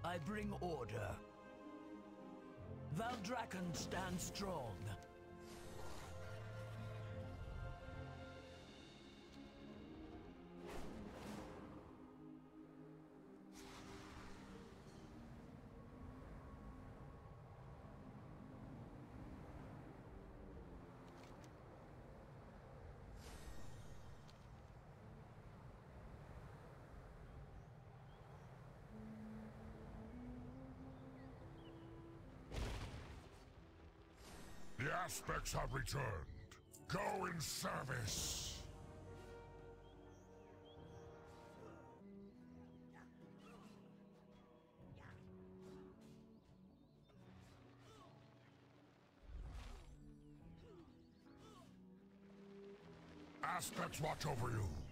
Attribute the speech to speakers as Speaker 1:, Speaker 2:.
Speaker 1: I bring order. Valdrakken stands strong.
Speaker 2: The aspects have returned. Go in service. Aspects watch over you.